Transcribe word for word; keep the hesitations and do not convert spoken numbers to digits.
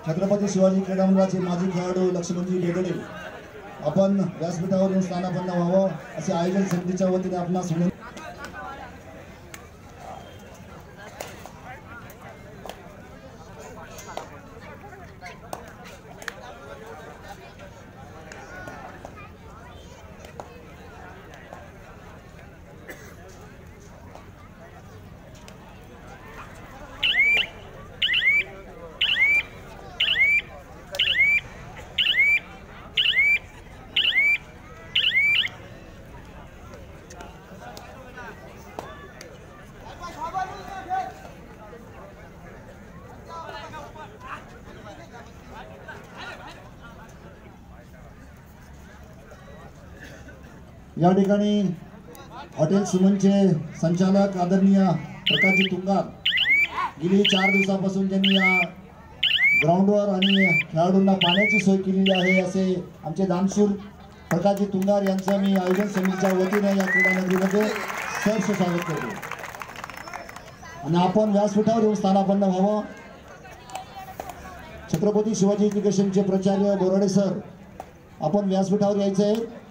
छत्रपती शिवाजी क्रीडा मंडळाचे माजी खेळाडू लक्ष्मणजी बेगडे आपण व्यासपीठावरून स्थानापन्न व्हावं असे आयोजन समितीच्या वतीने आपणास विनंती। या ठिकाणी हॉटेल सुमनचे संचालक आदरणीय प्रकाशजी तुंगार गेली चार दिवसापासून त्यांनी या ग्राउंडवर आणि खेळाडूंना पाण्याची सोय केलेली आहे असे आमचे दानशूर प्रकाशजी तुंगार यांचं मी आयोजन समितीच्या वतीने या क्रीडा नगरीमध्ये सहर्ष स्वागत करतो आणि आपण व्यासपीठावर येऊन स्थानापन्न व्हावं। छत्रपती शिवाजी एज्युकेशनचे प्राचार्य बोराडे सर आपण व्यासपीठावर यायचं आहे।